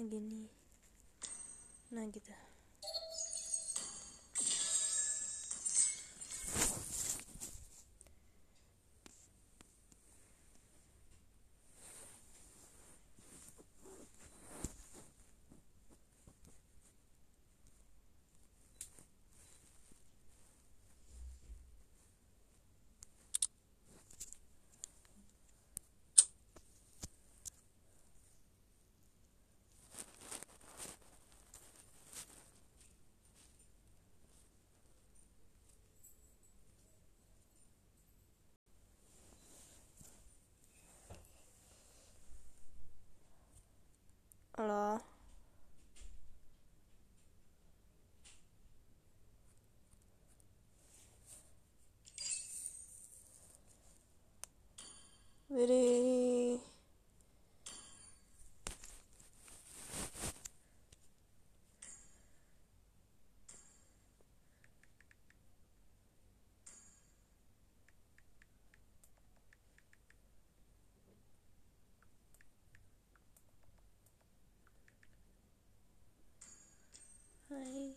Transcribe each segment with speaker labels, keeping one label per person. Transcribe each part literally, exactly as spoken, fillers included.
Speaker 1: gini. Nah gitu. Halo. Widih. Hai.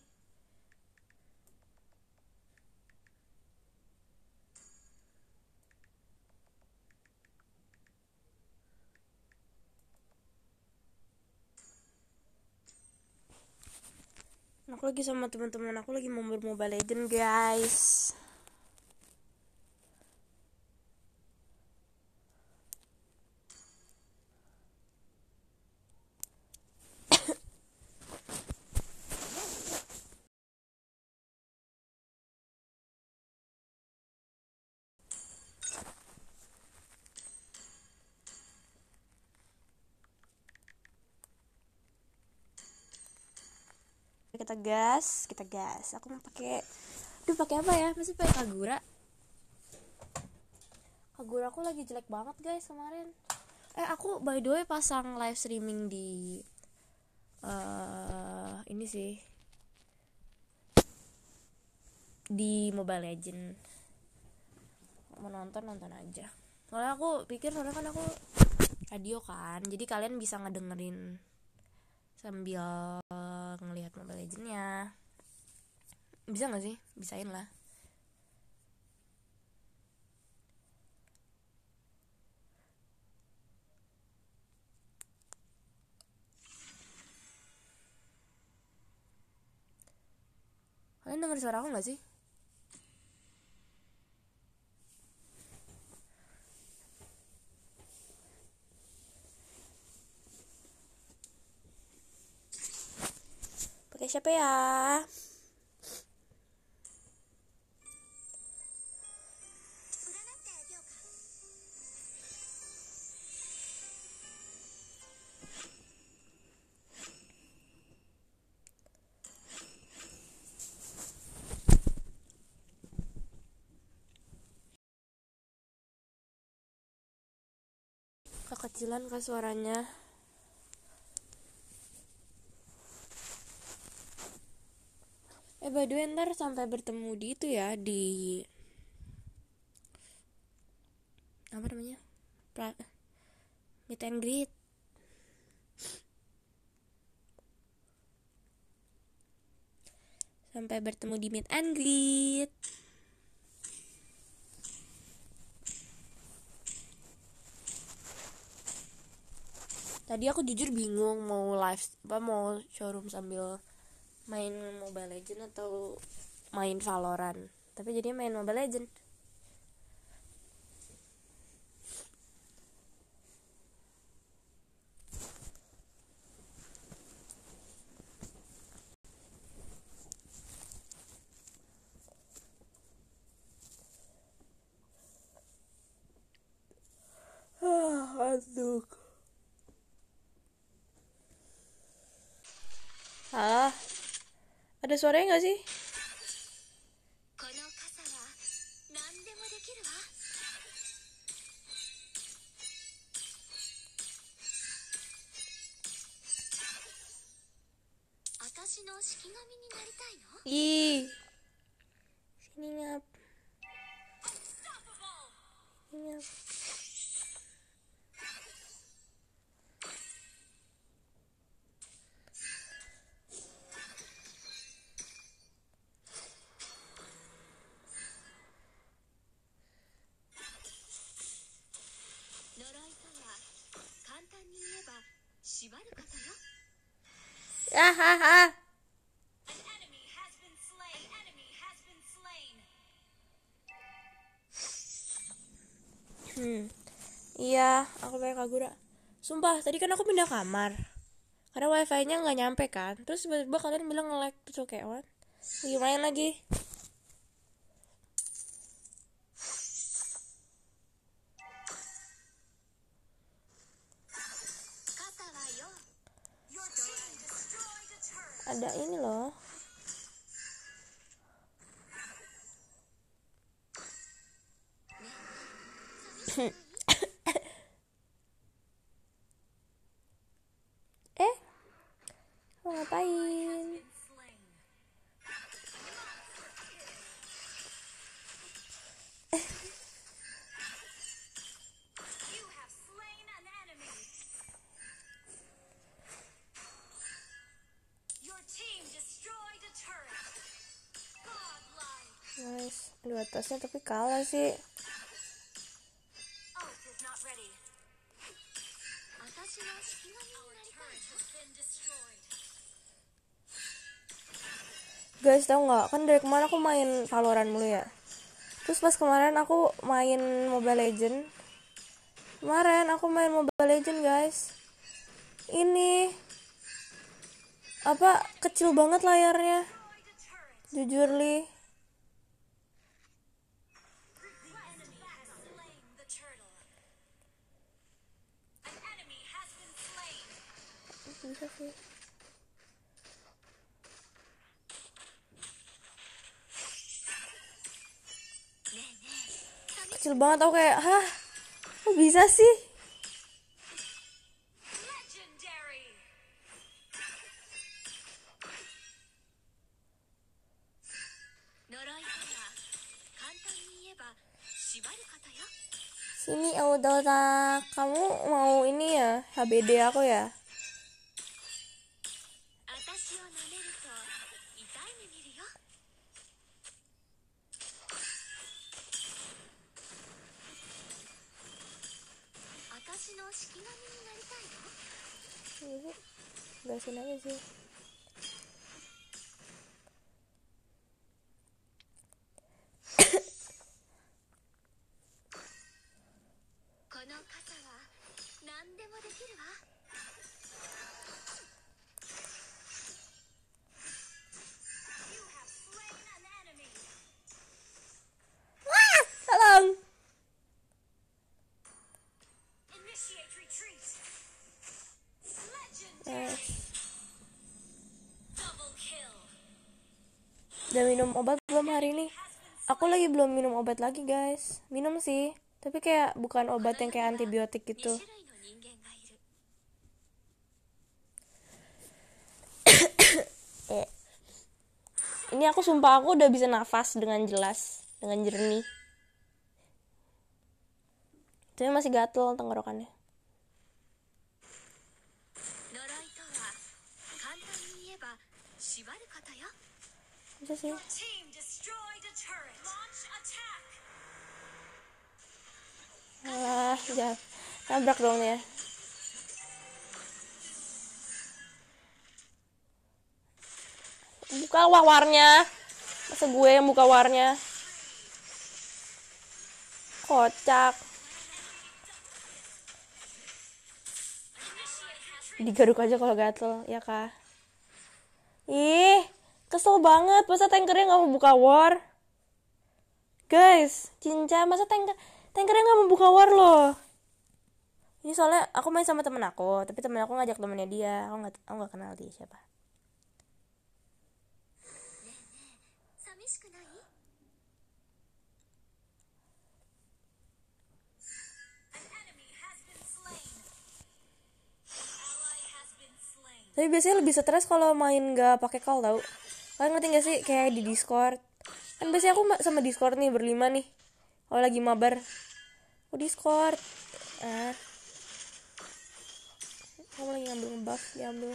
Speaker 1: Aku lagi sama teman-teman aku lagi mau berMobile Legend, guys. Kita gas, kita gas. Aku mau pakai, aduh pakai apa ya? Masih pakai Kagura. Kagura aku lagi jelek banget guys kemarin. Eh aku by the way pasang live streaming di uh, ini sih di Mobile Legend. Mau nonton nonton aja. Soalnya aku pikir soalnya kan aku radio kan, jadi kalian bisa ngedengerin sambil ngelihat Mobile Legend-nya. Bisa nggak sih? Bisain lah. Kalian denger suara aku nggak sih? Pakai siapa ya? Kekecilan kah suaranya? Eh by the way ntar sampai bertemu di itu ya, di apa namanya, pra, meet and greet. Sampai bertemu di meet and greet. Tadi aku jujur bingung mau live apa mau showroom sambil main Mobile Legend atau main Valorant. Tapi jadi main Mobile Legend. Ah, aduh. Ah, ada suaranya nggak sih? Ih, sini ngap. Sini ngap. Ah, ah, ah. Hmm. Iya, aku pakai Kagura. Sumpah, tadi kan aku pindah kamar. Karena wifi-nya nggak nyampe kan. Terus tiba-tiba kalian bilang nge-lag. Terus aku kayak, what? Lagi main lagi. Ada ini loh. Eh, mau ngapain? Nice. Aduh, atasnya tapi kalah sih. Guys, tau nggak? Kan dari kemarin aku main Valorant mulu ya. Terus pas kemarin aku main Mobile Legend. Kemarin aku main Mobile Legend, guys. Ini apa, kecil banget layarnya. Jujur li. Bisa sih. Kecil banget, aku kayak, hah? Kok bisa sih? Sini Audata, kamu mau ini ya, H B D aku ya? Gasin aja sih. Wah, tolong. Nice. Udah minum obat belum hari ini? Aku lagi belum minum obat lagi, guys. Minum sih, tapi kayak bukan obat yang kayak antibiotik gitu. eh. Ini aku sumpah aku udah bisa nafas dengan jelas, dengan jernih. Tapi masih gatel tenggorokannya. Bisa sih. Alah, jangan nabrak dong ya. Buka warnya. Masa gue yang buka warnya? Kocak. Digaruk aja kalau gatel, ya kah? Ih, kesel banget. Masa tankernya gak mau buka war? Guys, cinca, masa tanker tankernya gak mau buka war loh. Ini soalnya aku main sama temen aku, tapi temen aku ngajak temennya dia. Aku gak, aku gak kenal dia siapa. Tapi biasanya lebih stres kalau main gak pakai call tau. Kalian ngerti gak sih kayak di Discord? Kan biasanya aku sama Discord nih berlima nih. Kalau lagi mabar, aku Discord. Ah, kamu lagi ngambil buff, diambil.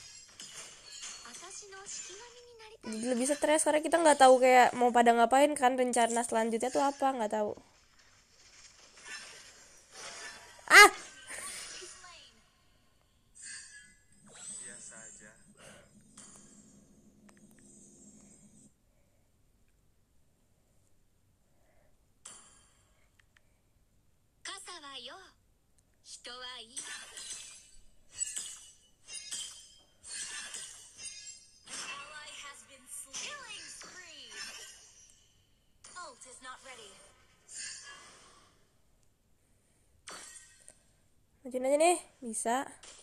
Speaker 1: Jadi lebih stres karena kita nggak tahu kayak mau pada ngapain kan, rencana selanjutnya tuh apa, nggak tahu. Ah, Majuin aja nih, bisa.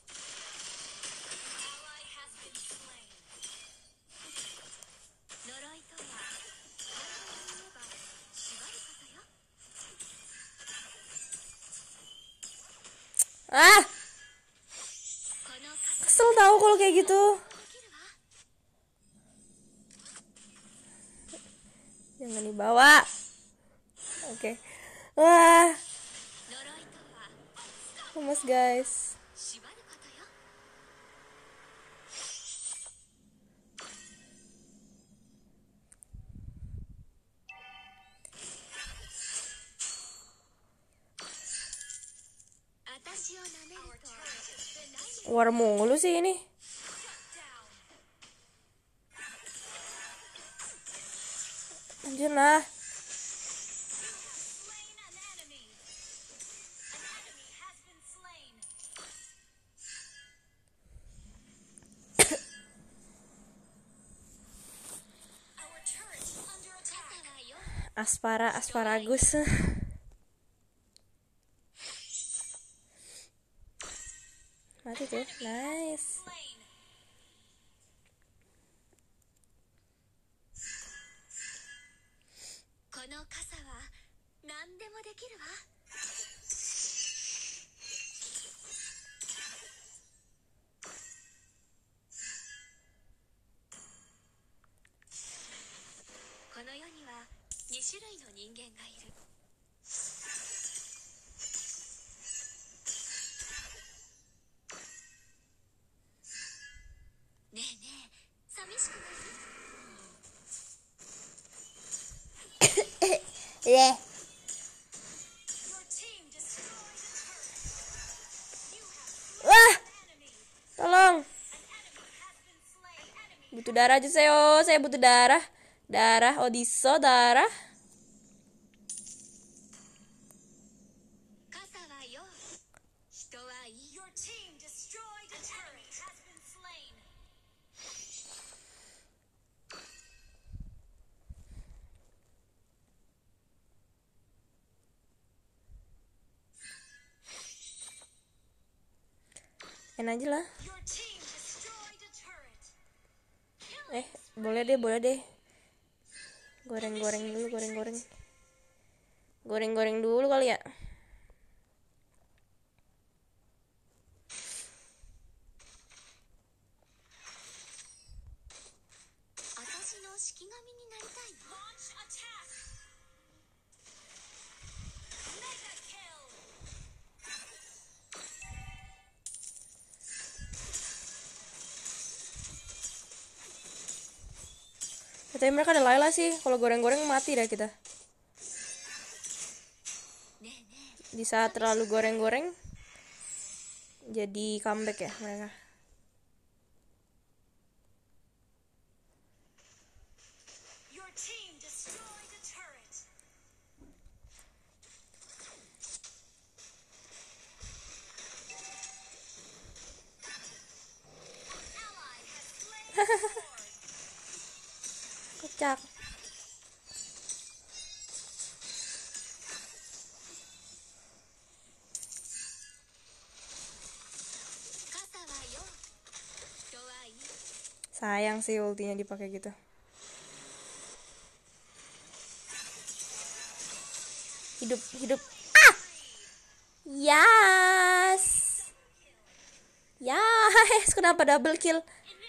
Speaker 1: Ah, kesel tahu kalau kayak gitu. Jangan dibawa. Oke. Okay. Wah. Lemes guys. War mulu sih ini. Anjir lah. Aspara, asparagus. Mati tuh, nice. Yeah. Wah, tolong. Butuh darah aja saya, saya butuh darah, darah Odiso, darah. Enak aja lah. Eh, boleh deh, boleh deh. Goreng-goreng dulu, goreng-goreng. Goreng-goreng dulu kali ya. Tapi mereka ada Layla sih. Kalau goreng-goreng mati dah kita. Di saat terlalu goreng-goreng jadi comeback ya mereka. Kocak. Sayang sih ultinya dipakai gitu. Hidup, hidup. Ah! Yes. Yes, kenapa double kill?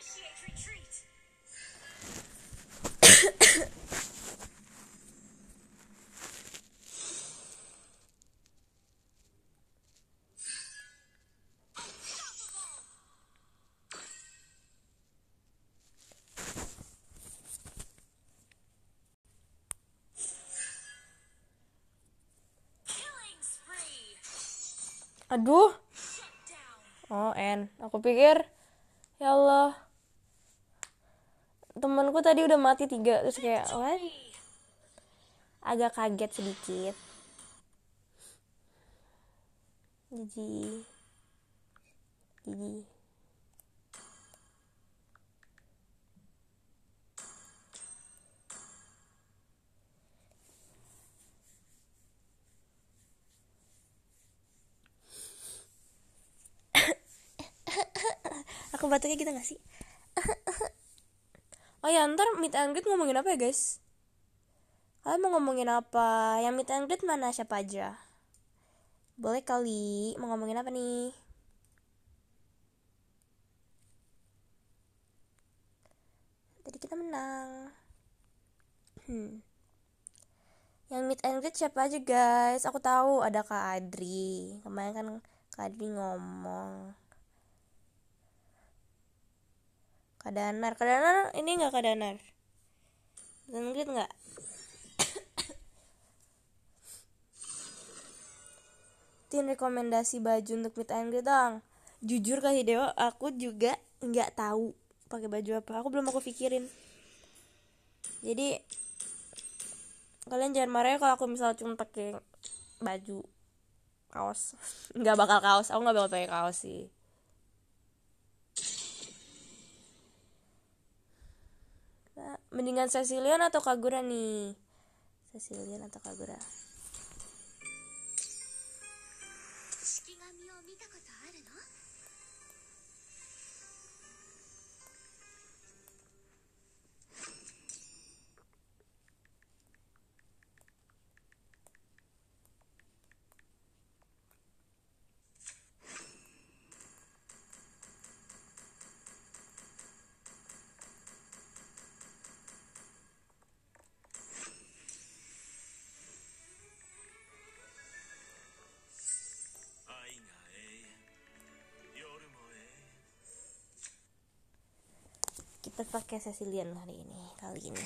Speaker 1: Aduh. Oh, N. Aku pikir ya Allah. Temanku tadi udah mati tiga terus kayak what? Agak kaget sedikit. Gigi Gigi aku batuknya gitu gak sih? Oh ya, ntar meet and greet ngomongin apa ya guys? Kalian mau ngomongin apa? Yang meet and greet mana, siapa aja? Boleh kali, mau ngomongin apa nih? Tadi kita menang. Hmm. Yang meet and greet siapa aja guys? Aku tahu ada Kak Adri. Kemarin kan Kak Adri ngomong. Kak Danar, Kak Danar ini nggak Kak Danar? Meet and greet nggak? Tin rekomendasi baju untuk meet and greet dong. Jujur Kak Hideo, aku juga nggak tahu pakai baju apa. Aku belum aku pikirin. Jadi kalian jangan marah ya kalau aku misalnya cuma pakai baju kaos. Nggak bakal kaos, aku nggak bakal pakai kaos sih. Nah, mendingan Cecilian atau Kagura nih? Cecilian atau Kagura? Kita pakai Cecilian hari ini, kali ini.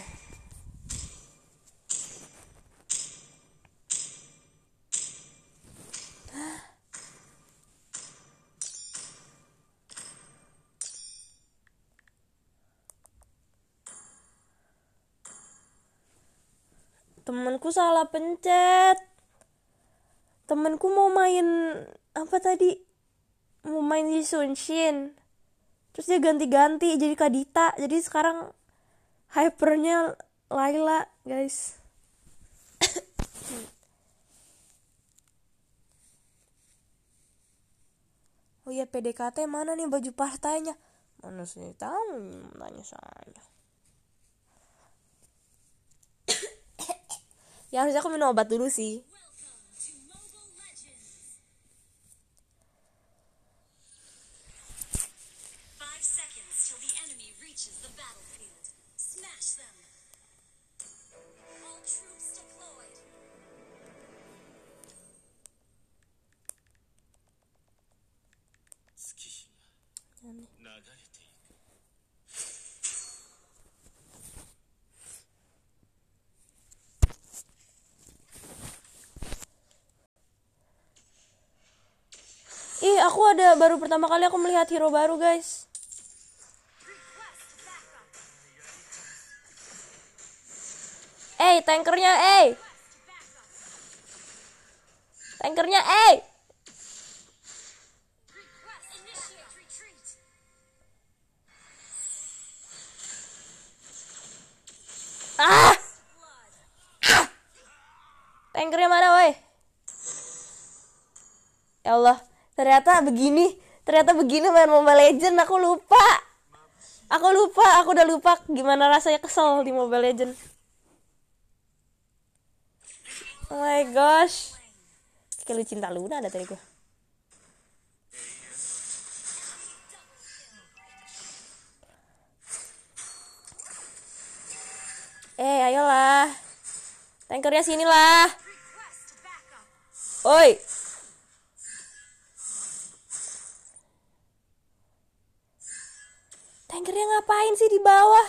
Speaker 1: Temenku salah pencet. Temenku mau main apa tadi? Mau main di Sunshin. Terus dia ganti-ganti jadi Kadita. Jadi sekarang hypernya Layla, guys. Oh iya, P D K T mana nih baju partainya? Mana sih tahu, tanya saya. Ya harusnya aku minum obat dulu sih. Ih, aku ada baru pertama kali aku melihat hero baru, guys. Eh, tankernya, eh. Tankernya, eh. Ah! Ah! Tankernya mana, woi? Ya Allah, ternyata begini, ternyata begini main Mobile Legends. Aku lupa, aku lupa, aku udah lupa gimana rasanya kesel di Mobile Legends. Oh my gosh, kayak lu cinta Luna ada tadi gue. Eh, ayolah, tankernya sinilah. Oi. Tankernya ngapain sih di bawah?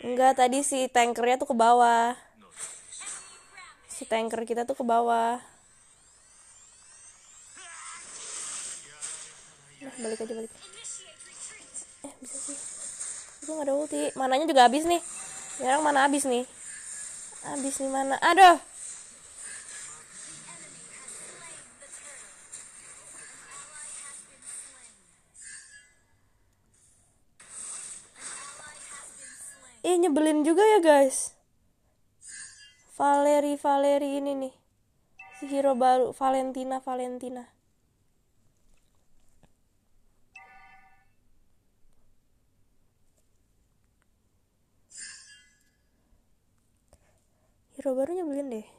Speaker 1: Enggak, tadi si tankernya tuh ke bawah. Si tanker kita tuh ke bawah. Nah, balik aja balik. Eh, bisa sih. Gue gak ada ulti. Mananya juga habis nih. Ya orang mana habis nih. Habis nih mana. Aduh. Ih, nyebelin juga ya guys. Valeri Valeri ini nih. Si hero baru Valentina Valentina. Hero baru nyebelin deh.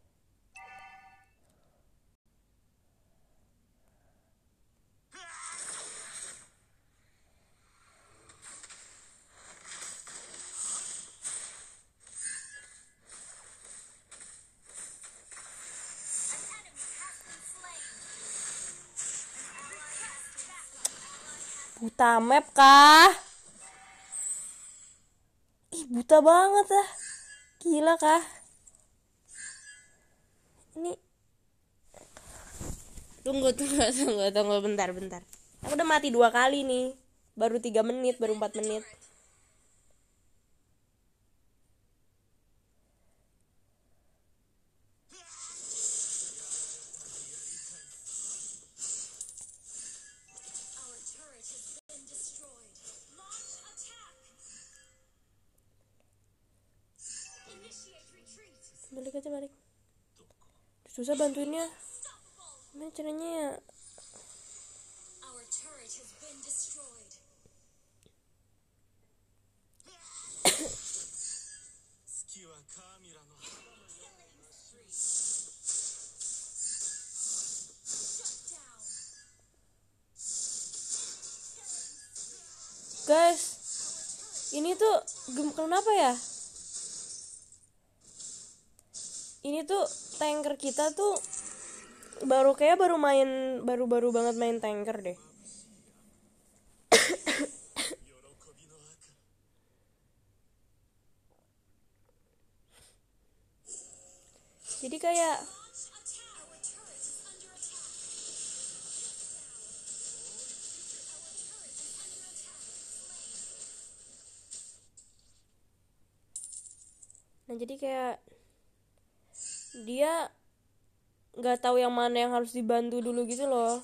Speaker 1: Buta map kah? Ih, buta banget ah. Gila kah? Ini Tunggu, tunggu, tunggu, tunggu, bentar, bentar. Aku udah mati dua kali nih. Baru tiga menit, baru empat menit. Balik aja, balik. Susah bantuinnya. Gimana caranya ya? Guys, ini tuh kenapa ya? Ini tuh tanker kita tuh baru kayak baru main baru-baru banget main tanker deh. Jadi kayak Nah jadi kayak dia nggak tahu yang mana yang harus dibantu dulu gitu loh.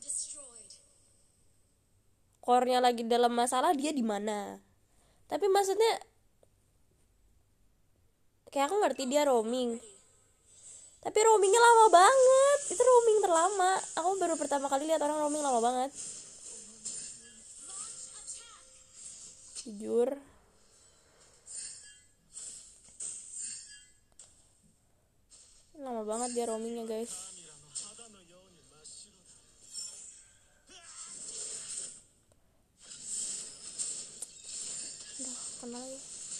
Speaker 1: Core-nya lagi dalam masalah, dia di mana? Tapi maksudnya kayak aku ngerti dia roaming. Tapi roamingnya lama banget. Itu roaming terlama. Aku baru pertama kali lihat orang roaming lama banget. Jujur. Lama banget dia roamingnya guys. Udah, kena lagi.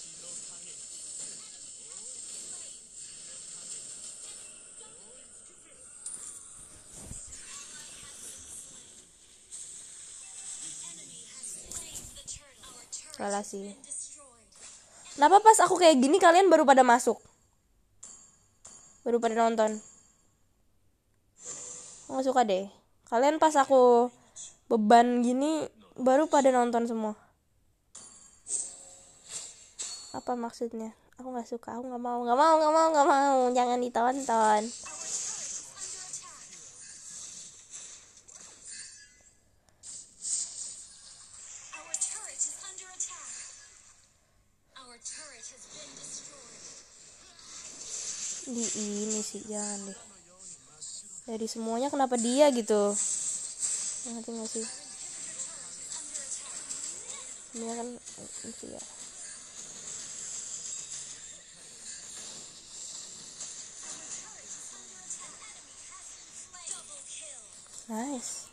Speaker 1: Salah sih. Kenapa pas aku kayak gini kalian baru pada masuk? Baru pada nonton. Aku gak suka deh. Kalian pas aku beban gini baru pada nonton semua. Apa maksudnya? Aku gak suka. Aku gak mau. Gak mau, gak mau, gak mau. Jangan ditonton. Di ini sih jangan deh. Dari semuanya kenapa dia gitu? Ngerti gak sih? Dia kan itu ya. Nice.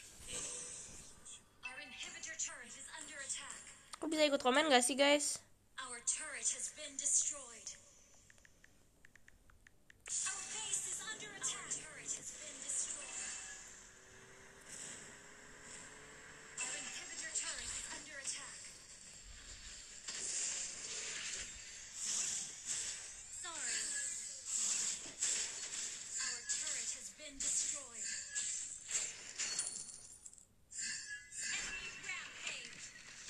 Speaker 1: Aku bisa ikut komen gak sih guys?
Speaker 2: Our turret has been destroyed. Our base is under attack. Our turret has been destroyed. Our inhibitor turret is under attack. Sorry. Our turret has been destroyed. Enemy rampage.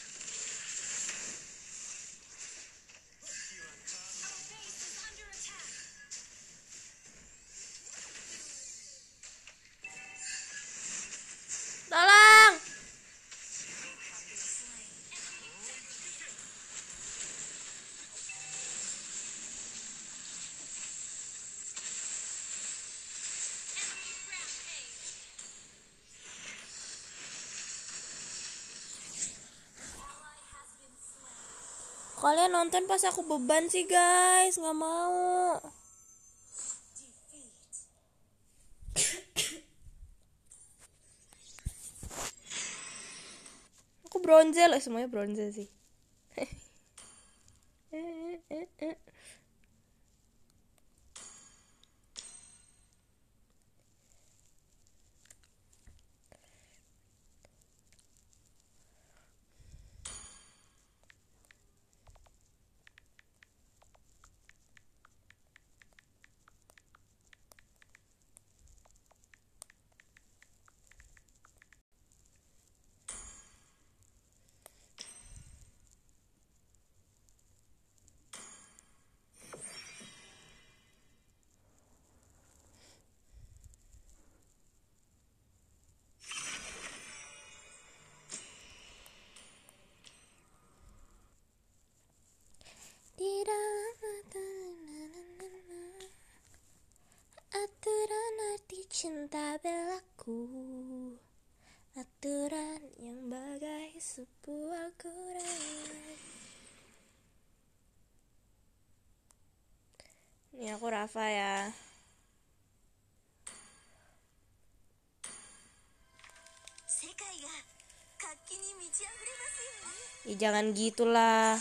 Speaker 2: Our base is under attack.
Speaker 1: Tolong.
Speaker 2: Enemy rampage. Ally has been slain.
Speaker 1: Kalian nonton pas aku beban sih guys, nggak mau.
Speaker 2: Defeat.
Speaker 1: Aku bronze loh, semuanya bronze sih. Aturan arti cinta berlaku, aturan yang bagai sebuah aturan. Ini aku Rafa ya. Ya jangan gitulah.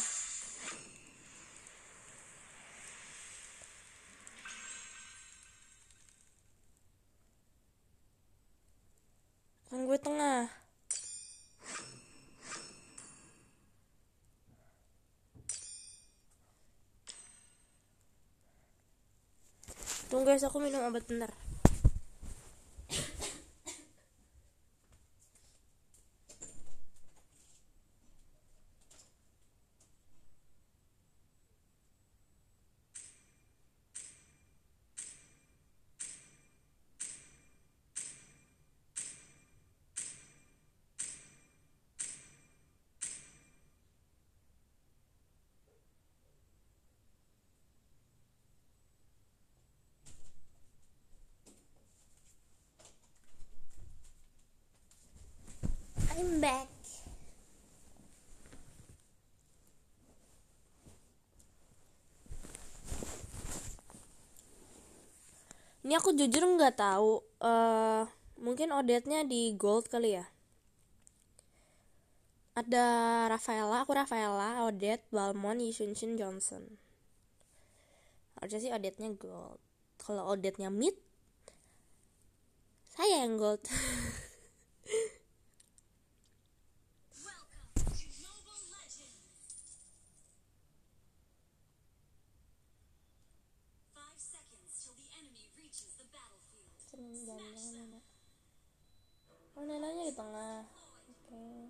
Speaker 1: Kan gue tengah. Tunggu guys, aku minum obat bentar. I'm back. Ini aku jujur nggak tahu. Uh, mungkin Odette-nya di gold kali ya. Ada Rafaela, aku Rafaela, Odette, Balmond, Yunshin, Johnson. Harusnya sih Odette-nya gold. Kalau Odette-nya mid, saya yang gold. Oh, Nenanya di tengah. Oke. Okay.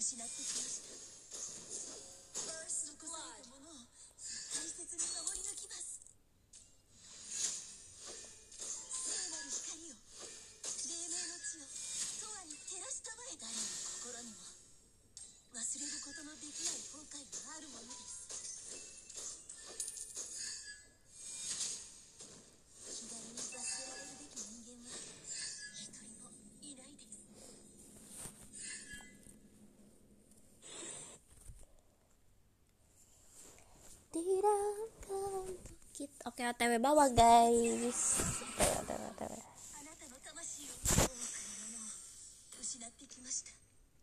Speaker 2: 失ってきました。残されたものを大切に守り抜きます。聖なる光を、黎明の地を永遠に照らしたまえ。誰の心にも忘れることのできない後悔があるものです。左に罰せられるべき人間は一人もいないです。
Speaker 1: Dirangkan untuk kita. Oke, O T W bawah guys. O T W, O T W, O T W.
Speaker 2: あなたの魂を多くのものを失ってきました。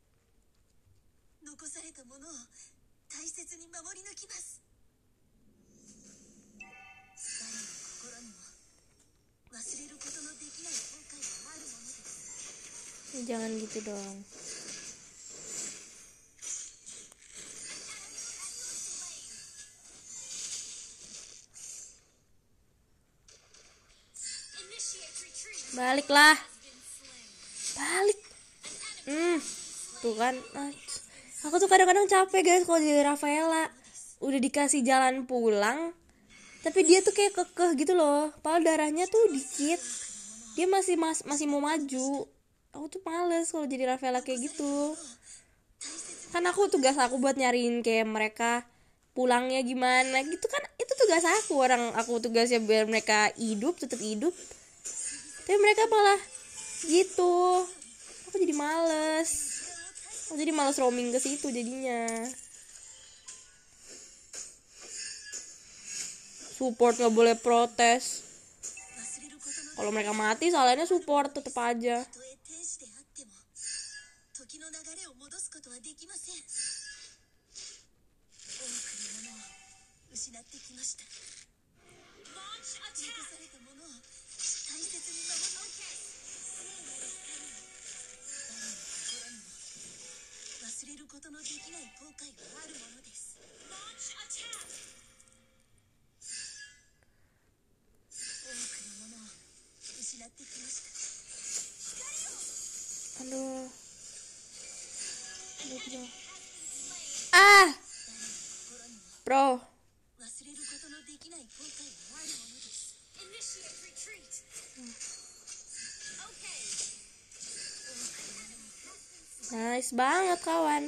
Speaker 2: 残されたものを大切に守り抜きます。誰の心にも忘れることのできない後悔があるものです。
Speaker 1: Jangan gitu dong. Baliklah. Balik. Hmm. Tuh kan. Aku tuh kadang-kadang capek guys kalau jadi Rafaela. Udah dikasih jalan pulang, tapi dia tuh kayak kekeh gitu loh. Padahal darahnya tuh dikit. Dia masih mas masih mau maju. Aku tuh males kalau jadi Rafaela kayak gitu. Kan aku tugas aku buat nyariin kayak mereka pulangnya gimana gitu kan. Itu tugas aku. Orang aku tugasnya biar mereka hidup, tetap hidup. Tapi mereka malah gitu. Aku jadi males. Aku jadi males roaming ke situ jadinya. Support nggak boleh protes. Kalau mereka mati, salahnya support tetap aja. Aduh. Aduh. Ah. Bro. Nice banget kawan.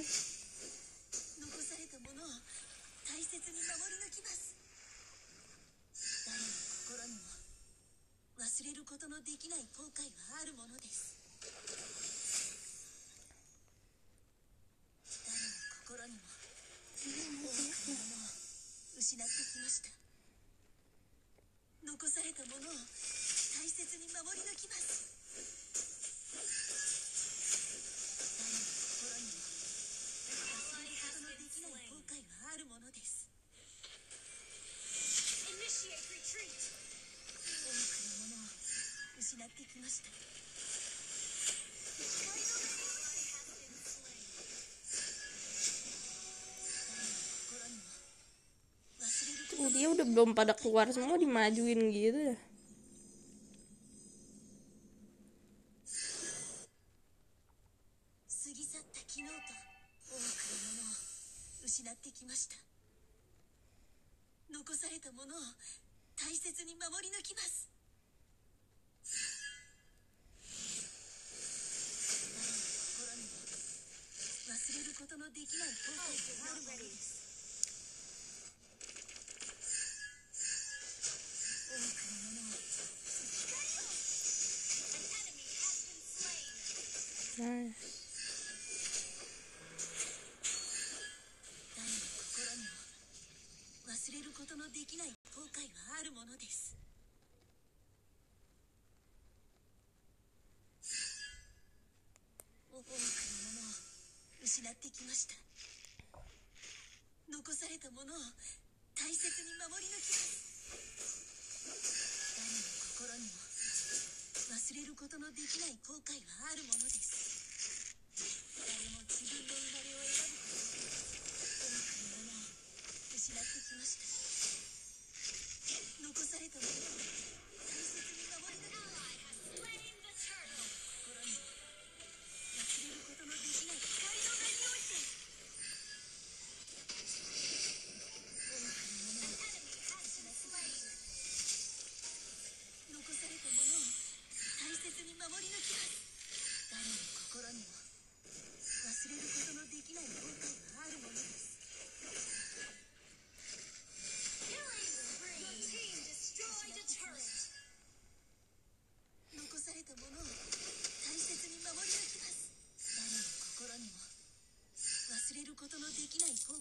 Speaker 1: Tuh, dia udah belum pada keluar semua dimajuin gitu ya. Nah.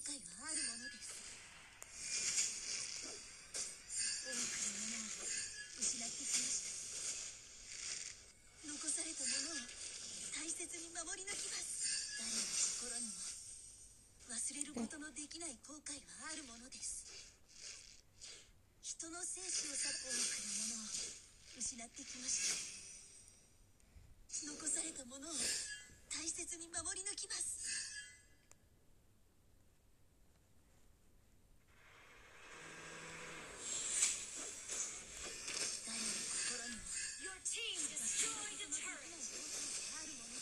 Speaker 2: 悔はあるものです。多くのものを失ってきました。残されたものを大切に守り抜きます。誰の心にも忘れることのできない後悔はあるものです。人の生死を去る多くのものを失ってきました。残されたものを大切に守り抜きます。誰の心にも
Speaker 3: Your team destroyed a turret.
Speaker 2: あるものです。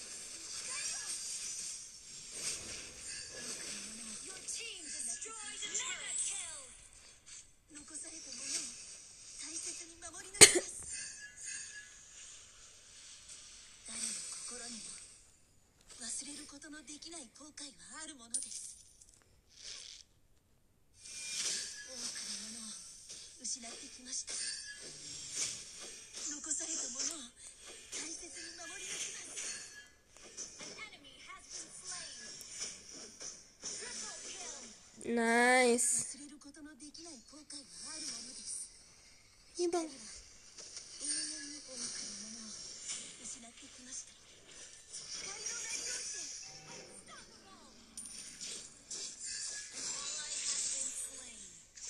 Speaker 3: Your team destroyed a turret. Kill.
Speaker 2: 残されたものを大切に守り抜きます。誰の心にも忘れることのできない後悔はあるものです。多くのものを失ってきました。残されたものを大切に守り抜きます。
Speaker 3: An enemy has been slain. Triple kill.
Speaker 1: ナイス。
Speaker 2: 忘れることのできない後悔はあるものです。
Speaker 1: いいばん。
Speaker 2: 永遠に多くのものを失ってきました。光の鳴りをして
Speaker 3: Unstoppable. An ally has been slain.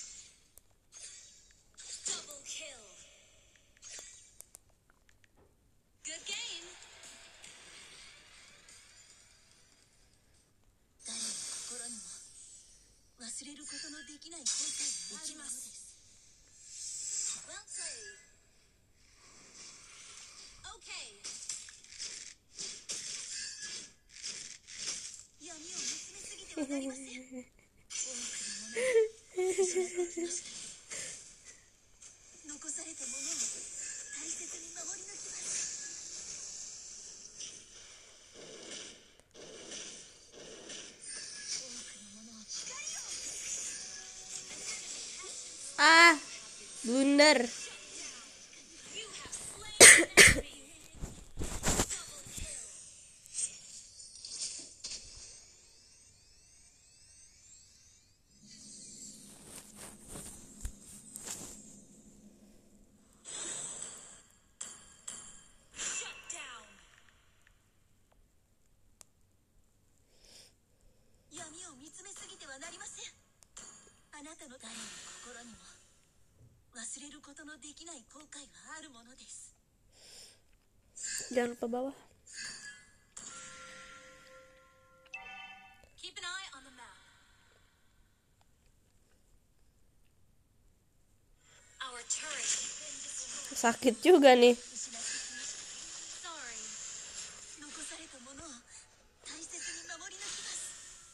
Speaker 3: Double kill. Good game.
Speaker 2: 誰の心にも忘れることのできない後悔があるものです。
Speaker 3: Well played. Okay.
Speaker 2: 闇を見つめすぎてはなりません。多くのものを失ってきました。残されたものを大切に守り抜きます。多くのものを光を
Speaker 1: Ah, blunder.
Speaker 3: You have slain an enemy. Double kill. Shut down.
Speaker 2: 闇を見つめすぎてはなりません。あなたの誰の心にも忘れることのできない後悔はあるものです。
Speaker 1: Jangan lupa bawah.
Speaker 3: Keep an eye on the map. Our turret has been destroyed.
Speaker 1: Sakit juga nih.
Speaker 2: 失ってきました。
Speaker 3: Sorry.
Speaker 2: 残されたものを大切に守り抜きます。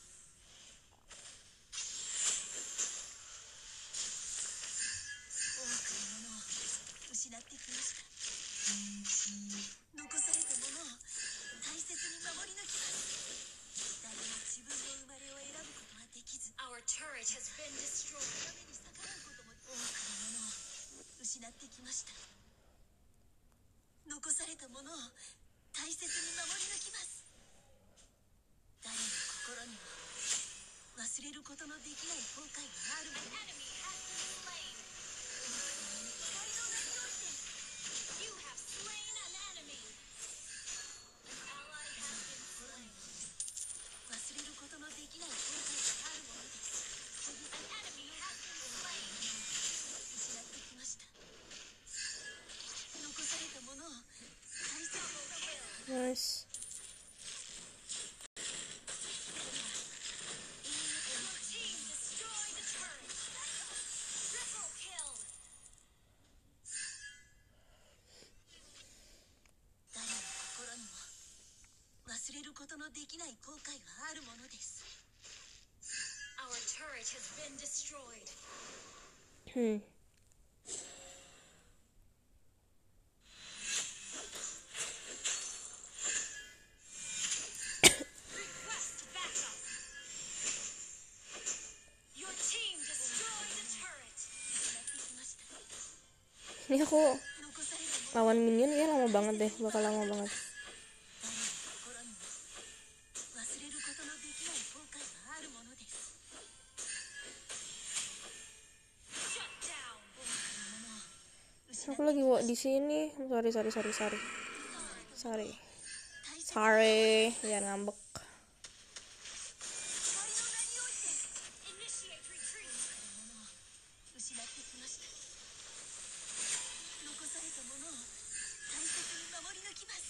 Speaker 2: 多くのものを失ってきました。残されたものを大切に守り抜きます。誰も自分の生まれを選ぶことはできず、
Speaker 3: Our turret has been destroyed.
Speaker 2: 雨に逆らうことも多くのものを失ってきました。残されたものを大切に守り抜きます。誰の心にも忘れることのできない後悔があるも
Speaker 3: An
Speaker 2: の。
Speaker 3: enemy has been slain.
Speaker 2: 光の鳴りをして
Speaker 3: You have slain an enemy. An ally has been slain.
Speaker 2: 忘れることのできない後悔があるものです。
Speaker 3: An enemy has been slain.
Speaker 2: 失ってきました。残されたものを大切に守り
Speaker 1: Nice.
Speaker 3: Your team destroyed the turret. Triple kill.
Speaker 2: 誰の心にも忘れることのできない後悔はあるものです。
Speaker 3: Our turret has been destroyed.
Speaker 1: Hmm.
Speaker 3: Request backup. Your team destroyed the turret.
Speaker 2: 失ってきました。
Speaker 1: Ini aku
Speaker 2: 残されたもの
Speaker 1: lawan minion ya lama banget deh, bakal lama banget.
Speaker 2: 誰の心にも忘れることのできない後悔があるものです。
Speaker 1: aku lagi wa- di sini. Sorry, sorry, sorry, sorry. Sorry. Sorry, jangan ngambek.
Speaker 3: Initiate retreat.
Speaker 2: 失ってきました。残されたものを大切に守り抜きます。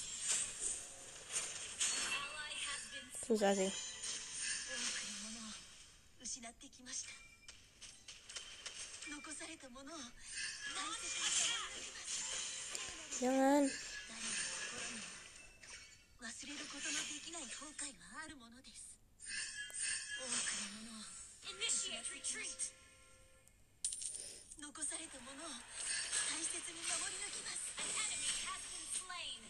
Speaker 3: Ally has been
Speaker 1: Susah sih.
Speaker 2: 多くのものを失ってきました。残されたものを大切に守り抜きます。
Speaker 1: Jangan.
Speaker 2: 忘れることのできない後悔はあるものです。多くのものを
Speaker 3: initiate retreat.
Speaker 2: 残されたものを大切に守り抜きます。
Speaker 3: An enemy has been slain.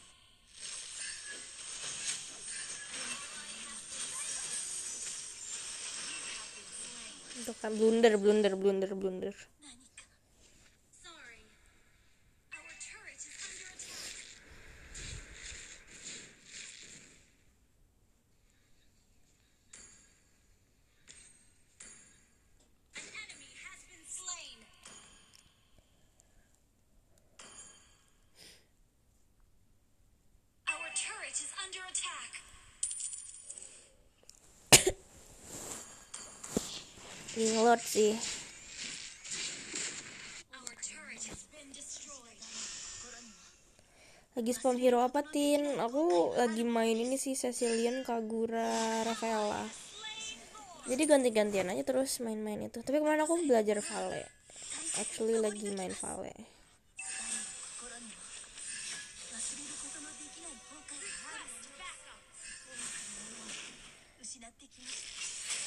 Speaker 1: Itu kan blunder, blunder, blunder, blunder.
Speaker 2: 何か
Speaker 3: Sorry. Our turret is under attack. An enemy has been slain. Our turret is under attack.
Speaker 1: Inglot sih.
Speaker 3: Our turret has been destroyed.
Speaker 1: Lagi spam hero apa, Tin? Aku lagi main ini sih, Cecilion, Kagura, Rafaela. Jadi ganti-gantian aja terus main-main itu. Tapi kemarin aku belajar Vale. Actually lagi main Vale.
Speaker 2: 心には忘れることのできない後悔があるものです。多くのものを失ってきました。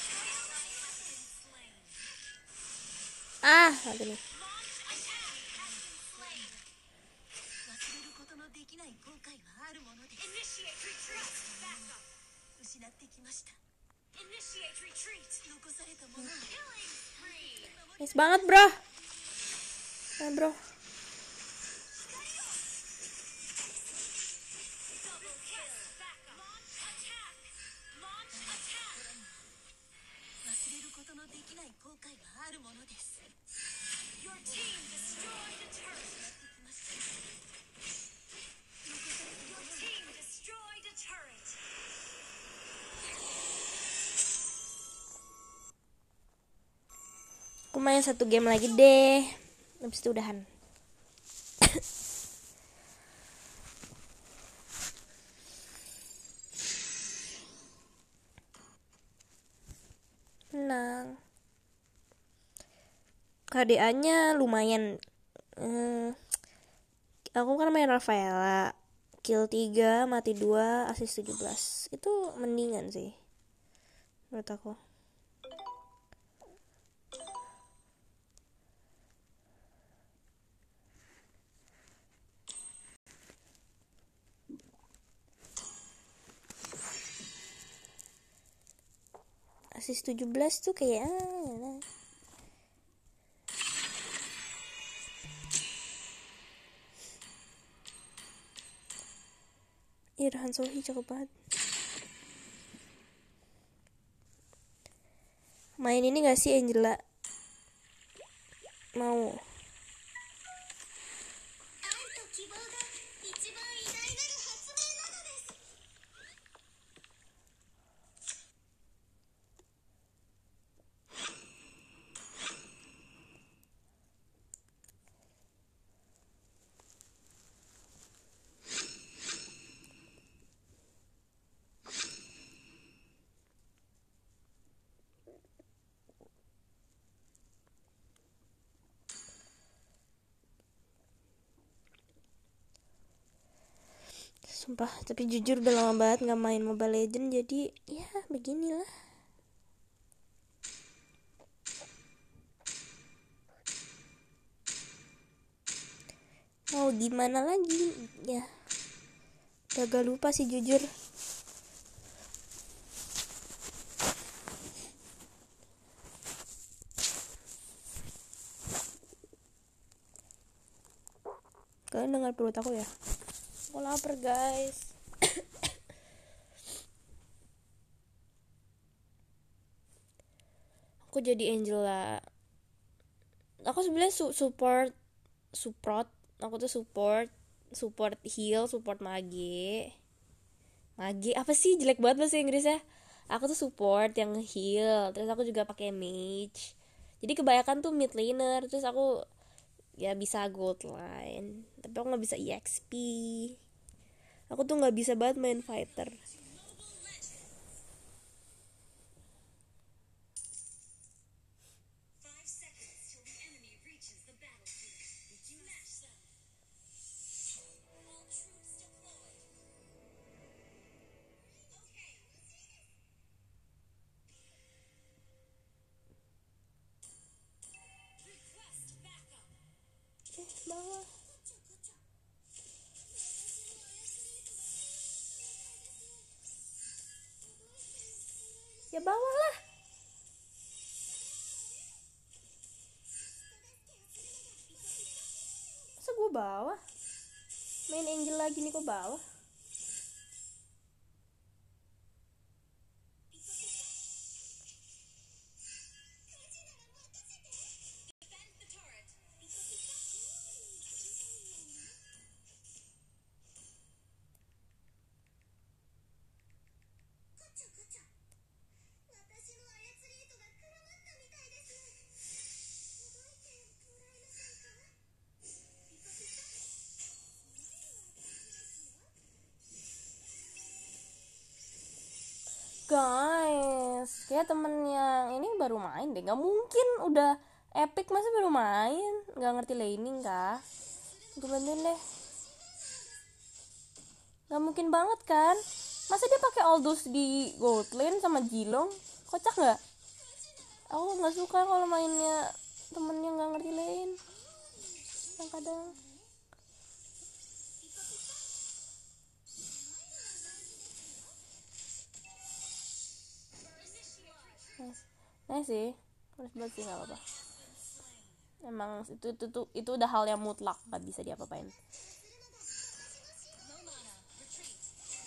Speaker 1: Ah, aduh nih.
Speaker 2: 忘れることのできない後悔はあるものです。
Speaker 3: Initiate retreat. Backup.
Speaker 2: 失ってきました。
Speaker 3: Initiate retreat.
Speaker 2: 残されたものを
Speaker 3: Killing spree.
Speaker 1: Nice banget, bro. Nah, bro.
Speaker 3: Double kill. Backup. Launch attack. Launch attack.
Speaker 2: 忘れることのできない後悔があるものです。
Speaker 3: Your team destroyed a turret.
Speaker 2: できました。
Speaker 3: Your team destroyed a turret.
Speaker 1: Aku main satu game lagi deh. Habis itu udahan. Menang. K D A-nya lumayan. Hmm, aku kan main Rafaela. Kill tiga, mati dua, assist tujuh belas. Itu mendingan sih menurut aku. Assist tujuh belas tuh kayak ah, Irhan Sohi cakep banget. Main ini gak sih Angela? Mau.
Speaker 2: 愛と希望が一番偉大なる発明なのです。
Speaker 1: Sumpah, tapi jujur udah lama banget gak main Mobile Legends. Jadi ya beginilah. Mau gimana lagi ya. Udah gak lupa sih jujur. Kalian dengar perut aku ya? Aku lapar guys. Aku jadi Angela. Aku sebenarnya su- support support aku tuh support support heal, support mage. Mage apa sih, jelek banget bahasa Inggrisnya. Aku tuh support yang heal, terus aku juga pakai mage. Jadi kebanyakan tuh mid laner, terus aku ya bisa gold line, tapi aku nggak bisa E X P. Aku tuh nggak bisa banget main fighter.
Speaker 3: Five seconds till the enemy reaches the battlefield. Smash them. All troops deployed. Okay. Request backup.
Speaker 1: Eh, bawah. Ya bawah lah. Masa gue bawah? Main Angel lagi nih kok bawah?
Speaker 3: Defend the turret.
Speaker 1: Guys, kayak temen yang ini baru main deh. Gak mungkin udah epic masa baru main. Gak ngerti laning kah? Gue bantuin deh. Gak mungkin banget kan? Masa dia pakai Aldous di gold lane sama Jilong? Kocak gak? Aku gak suka kalau mainnya temennya gak ngerti lane. Kadang-kadang nice, nice sih, harus banget sih, nggak apa-apa. Emang itu itu itu itu udah hal yang mutlak, nggak bisa diapa-apain.
Speaker 3: No mana. Retreat.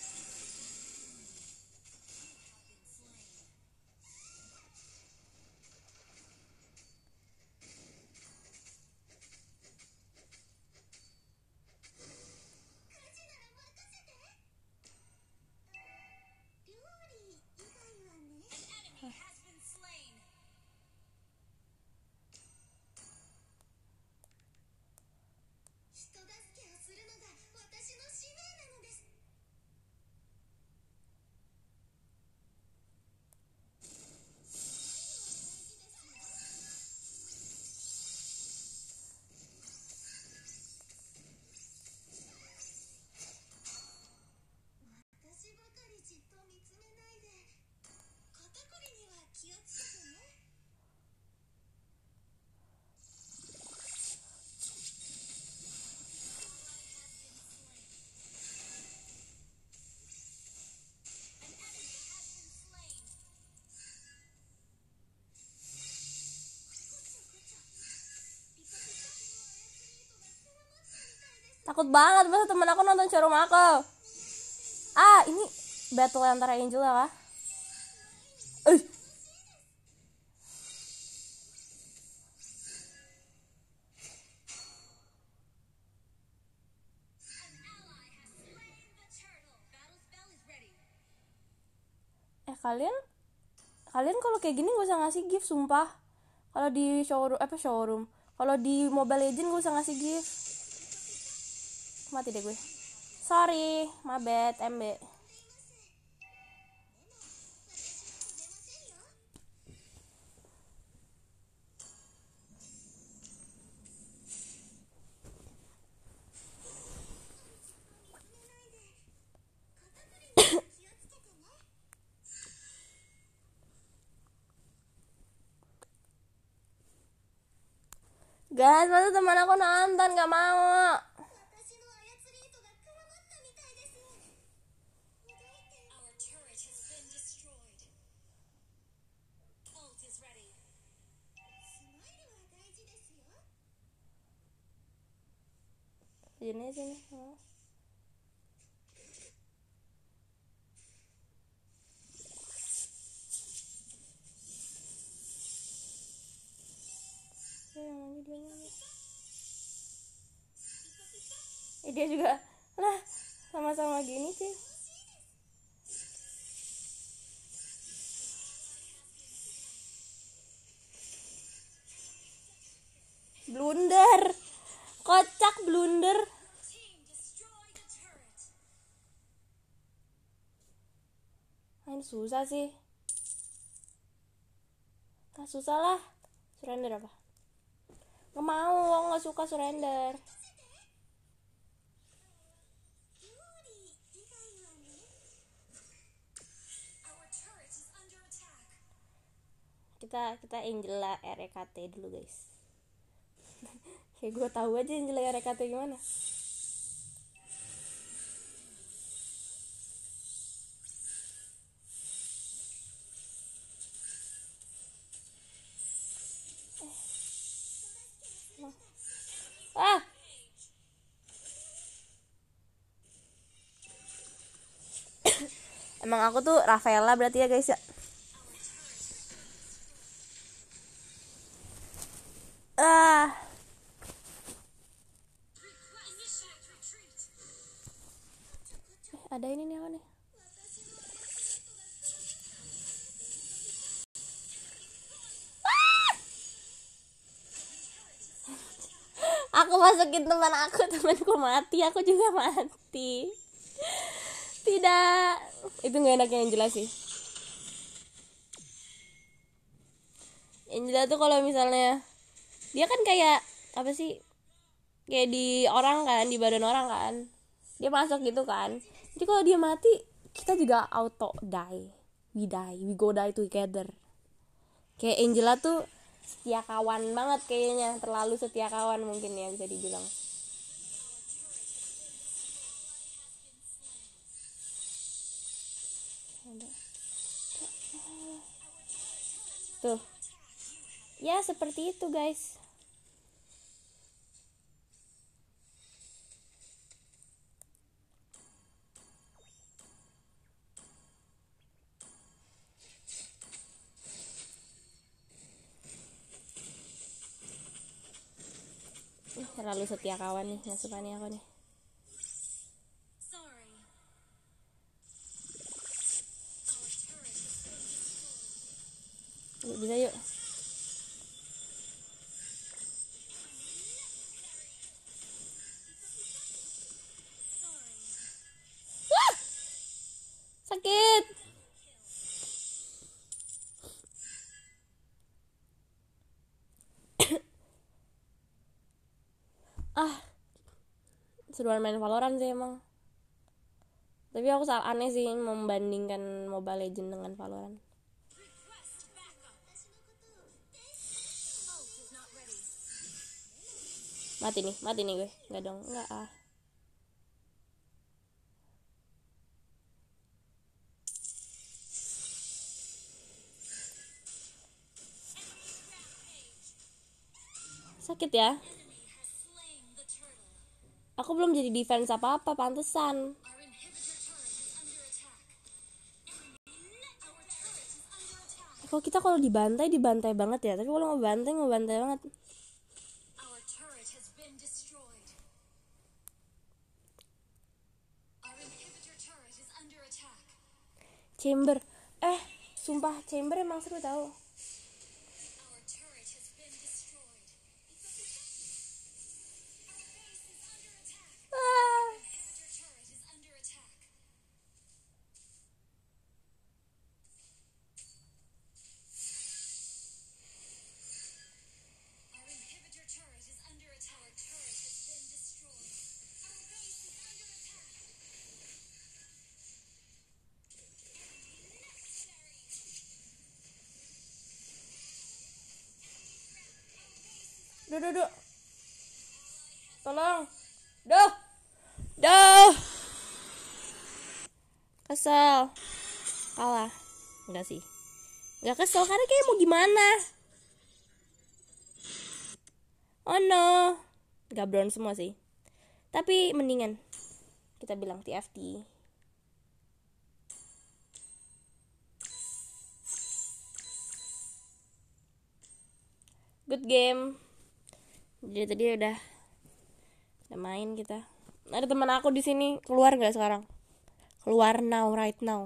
Speaker 3: An enemy has been slain. An enemy has been slain.
Speaker 1: Takut banget masa temen aku nonton Shadow Mako. Ah, ini battle antara Angel ya kah? Eh,
Speaker 3: An ally has slain the turtle. Battle spell is ready.
Speaker 1: eh kalian kalian kalau kayak gini gak usah ngasih gift, sumpah. Kalau di showroom apa showroom kalau di Mobile Legends gak usah ngasih gift. Mati deh gue, sorry, my bad, M B. Guys, masa teman aku nonton gak mau.
Speaker 3: Our turret has been destroyed. Ult is ready.
Speaker 1: Sini sini. Ya, yang lagi dia lagi. dia juga lah sama-sama gini sih. Blunder, kocak blunder.
Speaker 3: Team destroy the turret.
Speaker 1: Main susah sih. Ah, susah lah. Surrender apa? Nggak mau, aku nggak suka surrender.
Speaker 3: Our turret is under attack.
Speaker 1: Kita kita Angela R E K T dulu guys. Kayak gue tahu aja Angela R E K T gimana. Ah, emang aku tuh Rafaela berarti ya guys ya. Ah,
Speaker 3: Initiate retreat.
Speaker 1: eh, ada ini nih apa nih? Aku masukin teman aku, temanku mati, aku juga mati. Tidak, itu nggak enak yang jelas sih. Angela tuh kalau misalnya dia kan kayak apa sih, kayak di orang kan, di badan orang kan, dia masuk gitu kan. Jadi kalau dia mati kita juga auto die, we die, we go die together. Kayak Angela tuh setia kawan banget kayaknya, terlalu setia kawan mungkin ya bisa dibilang. Tuh, ya seperti itu guys. Ih, terlalu setia kawan nih masukannya aku nih.
Speaker 3: Sorry.
Speaker 1: Yuk, bisa yuk. Wah! Sakit. Ah, seruan main Valorant sih emang. Tapi aku salah aneh sih membandingkan Mobile Legends dengan Valorant.
Speaker 3: Request backup. Ult is not ready.
Speaker 1: Mati nih, mati nih gue. Enggak dong, enggak ah. Sakit ya.
Speaker 3: Enemy has slain the turtle.
Speaker 1: Aku belum jadi defense apa-apa, pantesan.
Speaker 3: Our inhibitor turret is under attack. Enemy. Our turret is under attack.
Speaker 1: Kalau kita kalau dibantai, dibantai banget ya. Tapi kalau mau bantai, mau bantai banget.
Speaker 3: Our turret has been destroyed. Our inhibitor turret is under attack.
Speaker 1: Chamber. Eh, sumpah Chamber emang seru tau.
Speaker 3: Our turret has been destroyed. Our base is under attack.
Speaker 1: Ah.
Speaker 3: Inhibitor turret is under attack. Our inhibitor turret is under attack. Our turret has been destroyed. Our base is under attack.
Speaker 1: Duh, duh, duh. Tolong. Duh. Duh. Kesel. Kalah. Enggak sih. Enggak kesel karena kayak mau gimana. Oh no. Gabron semua sih. Tapi mendingan kita bilang T F T. Good game. Jadi tadi udah udah main kita. Ada teman aku di sini, keluar nggak sekarang? Keluar now, right now.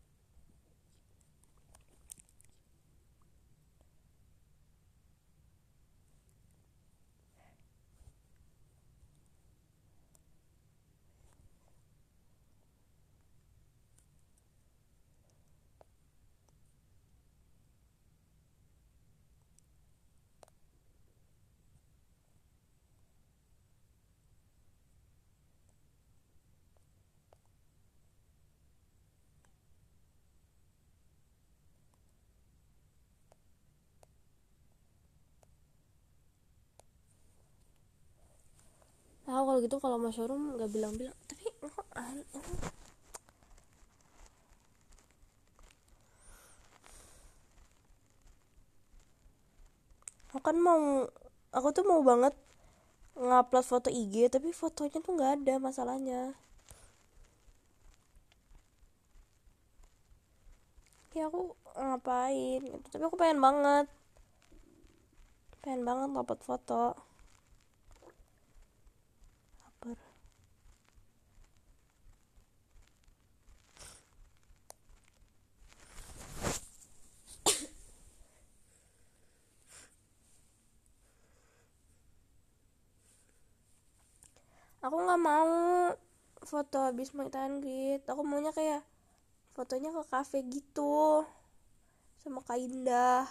Speaker 1: Nah, kalau gitu kalau mau showroom nggak bilang-bilang, tapi kok aneh. Aku kan mau, aku tuh mau banget ngupload foto I G, tapi fotonya tuh nggak ada masalahnya. Ya aku ngapain gitu. Tapi aku pengen banget, pengen banget ngupload foto. Lapar. Aku nggak mau foto habis meet and greet. Aku maunya kayak fotonya ke cafe gitu sama Kak Indah.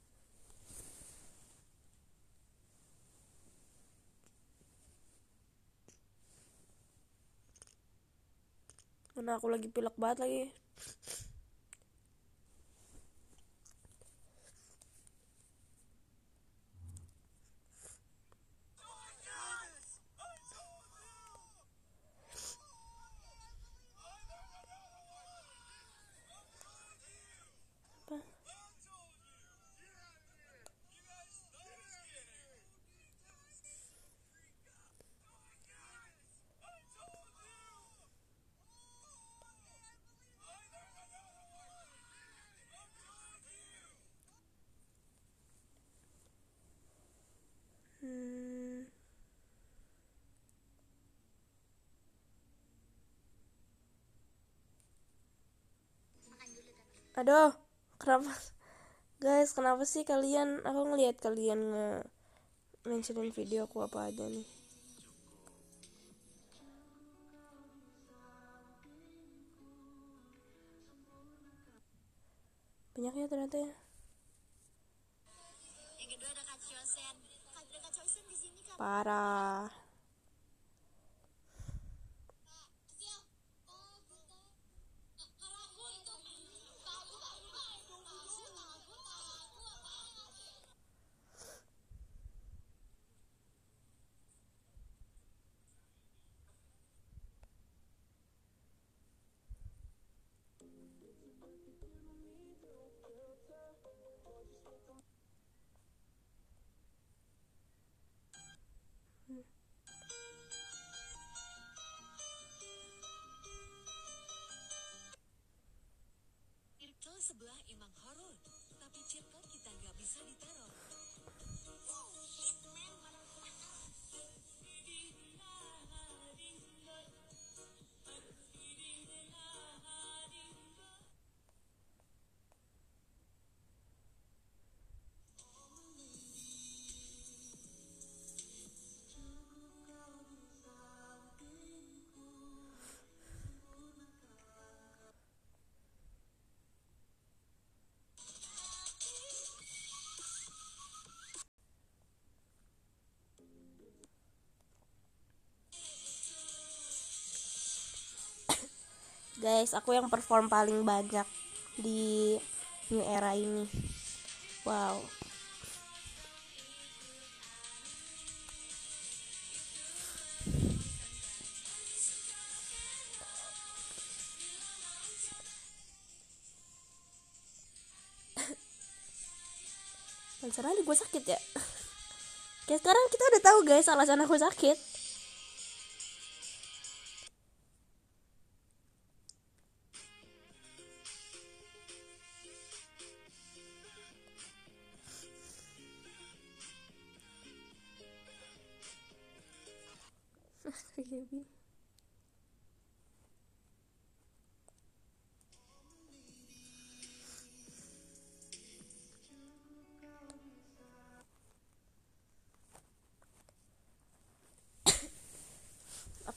Speaker 1: Karena aku lagi pilek banget lagi. Apa? Hmm. Aduh, kenapa guys, kenapa sih kalian, aku ngelihat kalian nge mentionin video aku apa aja nih. Banyak ya ternyata ya.
Speaker 2: Yang kedua ada Kak Chosen. Kak Kak Chosen di sini Kak.
Speaker 1: Parah.
Speaker 2: Circle sebelah emang horor, tapi circle kita nggak bisa diteror.
Speaker 1: Guys, aku yang perform paling banyak di new era ini. Wow. Alasan aja gue sakit ya. Kayak sekarang kita udah tahu guys alasan aku sakit.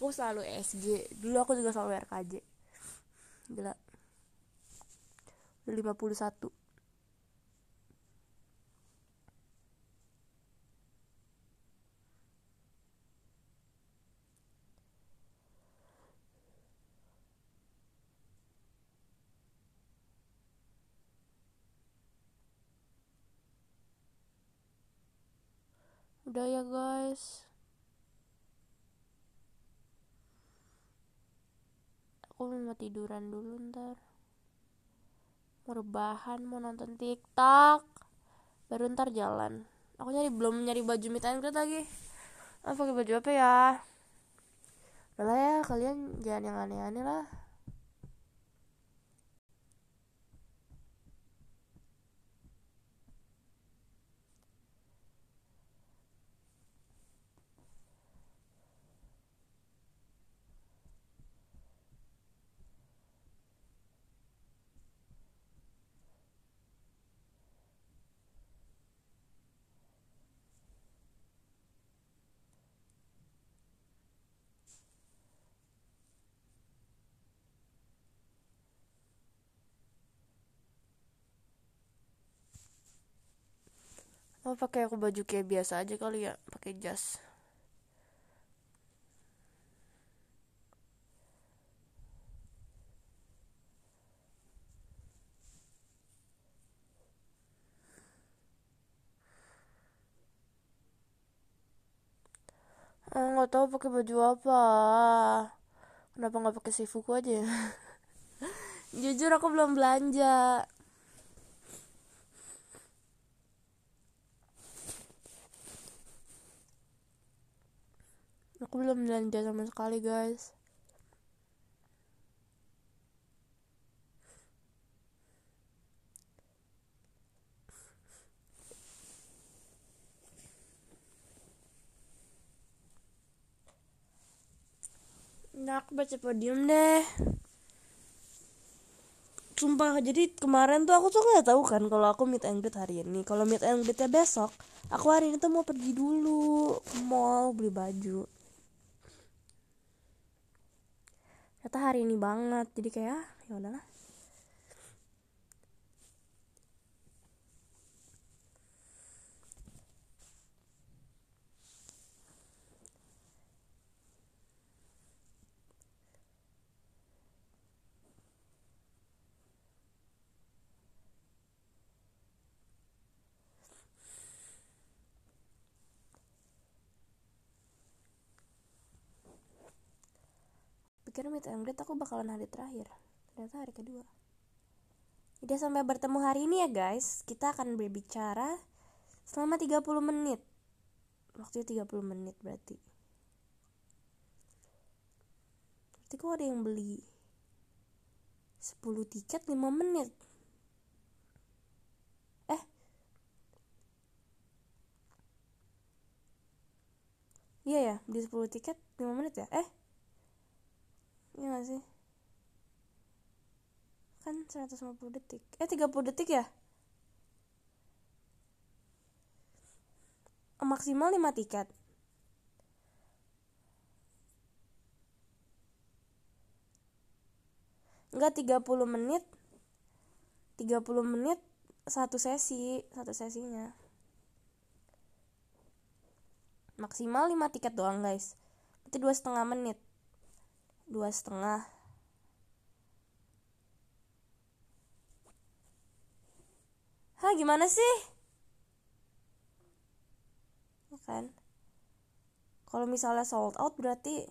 Speaker 1: Aku selalu E S G. Dulu aku juga selalu R K J. Gila. Udah lima puluh satu. Udah ya guys. Aku mau tiduran dulu ntar. Mau rebahan, mau nonton TikTok. Baru ntar jalan. Aku nyari belum nyari baju meet and greet lagi. Ah, pakai baju apa ya? Udah lah ya, kalian jangan yang aneh-aneh lah. Oh, pakai aku baju kayak biasa aja kali ya, pakai jas. Oh, nggak tahu pakai baju apa. Kenapa nggak pakai Shifuku aja ya? Jujur aku belum belanja. Aku belum belanja sama sekali guys. Nah, aku baca podium deh. Sumpah, jadi kemarin tuh aku tuh nggak tahu kan kalau aku meet and greet hari ini. Kalau meet and greetnya besok, aku hari ini tuh mau pergi dulu ke mall beli baju. Ternyata hari ini banget, jadi kayak ah, ya udahlah. Pikir meet and greet aku bakalan hari terakhir, ternyata hari kedua. Jadi sampai bertemu hari ini ya guys. Kita akan berbicara selama tiga puluh menit. Waktunya tiga puluh menit berarti. Berarti kok ada yang beli sepuluh tiket lima menit. Eh Iya ya, beli sepuluh tiket lima menit ya? Eh Iya gak sih? Kan seratus lima puluh detik. Eh tiga puluh detik ya? Maksimal lima tiket. Enggak, tiga puluh menit. tiga puluh menit satu sesi, satu sesinya. Maksimal lima tiket doang guys. Berarti dua setengah menit. Dua setengah. Hah, gimana sih? Kan? Kalau misalnya sold out berarti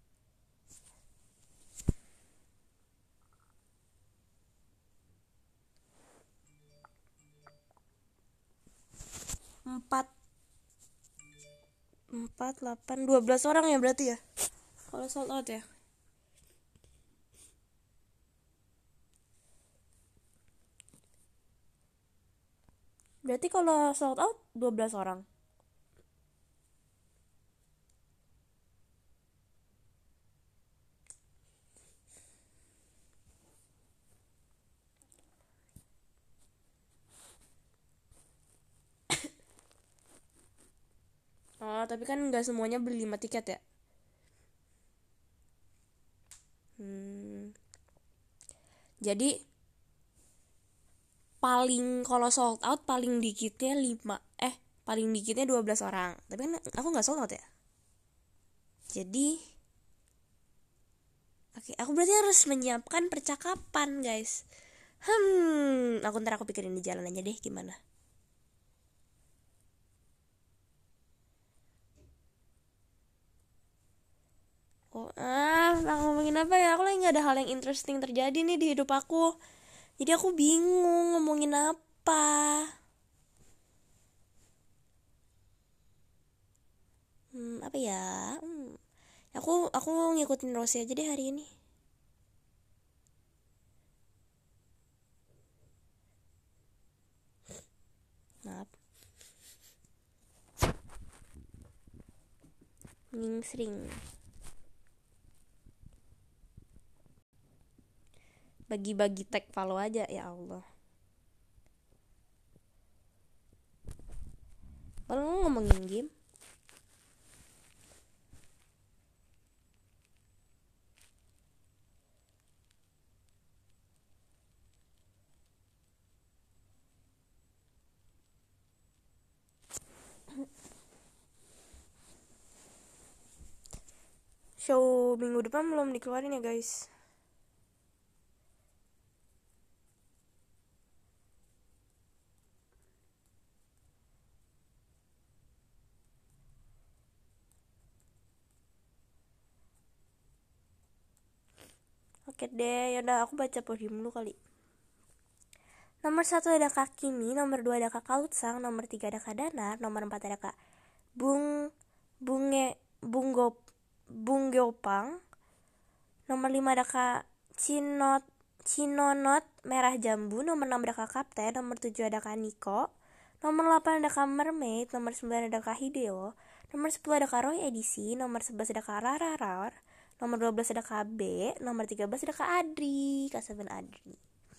Speaker 1: empat empat delapan dua belas orang ya berarti ya. Kalau sold out ya. Berarti kalau sold out dua belas orang. Oh, tapi kan nggak semuanya beli lima tiket ya. Jadi paling kalau sold out paling dikitnya lima eh paling dikitnya dua belas orang. Tapi kan aku nggak sold out ya. Jadi oke, aku berarti harus menyiapkan percakapan, guys. Hmm, aku ntar aku pikirin di jalan aja deh gimana. Oh, ah, aku ngomongin apa ya? Aku lagi nggak ada hal yang interesting terjadi nih di hidup aku. Jadi aku bingung ngomongin apa. Hmm, apa ya? Hmm. Aku aku ngikutin Rose aja deh hari ini. Maaf. Nyingsring. Bagi-bagi tag follow aja ya Allah. Kalau ngomongin game, show minggu depan belum dikeluarin ya guys. Oke deh, yaudah aku baca podium dulu kali. Nomor satu ada Kak Kimi, nomor dua ada Kak Kautsang, nomor tiga ada Kak Danar, nomor empat ada Kak Bung Bunge Bunggop Bunggeopang, nomor lima ada Kak Cinot Cinonot Merah Jambu, nomor enam ada Kak Kapten, nomor tujuh ada Kak Niko, nomor delapan ada Kak Mermaid, nomor sembilan ada Kak Hideo, nomor sepuluh ada Kak Roy Edisi, nomor sebelas ada Kak Rararar, nomor dua belas ada Kak B, nomor tiga belas ada Kak Adri, Kak Seven Adri.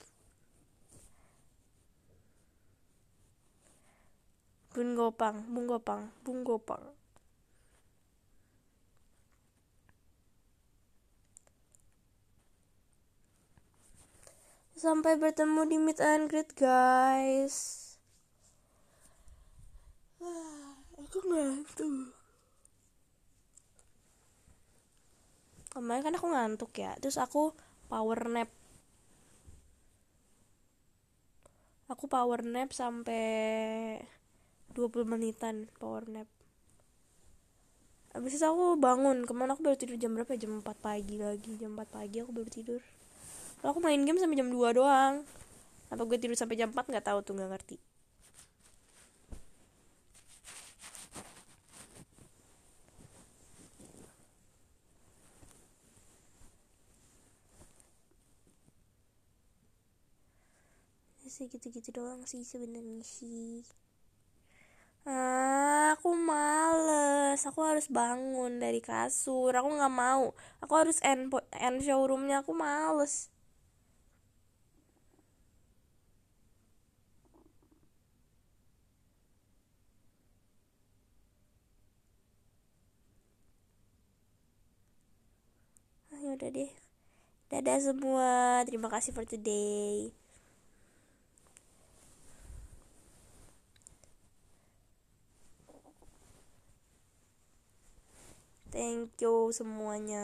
Speaker 1: Bung Gopang, Bung Gopang, Bung Gopang. Sampai bertemu di meet and greet guys. Ah, aku ngantuk. Kemarin kan aku ngantuk ya, terus aku power nap. Aku power nap sampai dua puluh menitan power nap. Abis itu aku bangun, kemana aku baru tidur jam berapa ya? Jam empat pagi lagi, jam empat pagi aku baru tidur. Lalu aku main game sampai jam dua doang. Apa gue tidur sampai jam empat gak tahu tuh, gak ngerti. Sih gitu-gitu doang sih sebenarnya sih. Ah, aku males. Aku harus bangun dari kasur. Aku nggak mau. Aku harus end end showroomnya. Aku males. Ah, yaudah deh. Dadah semua. Terima kasih for today. Thank you semuanya.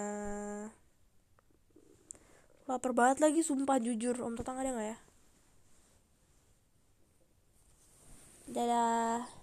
Speaker 1: Lapar banget lagi sumpah jujur. Om Tatang ada gak ya? Dadah.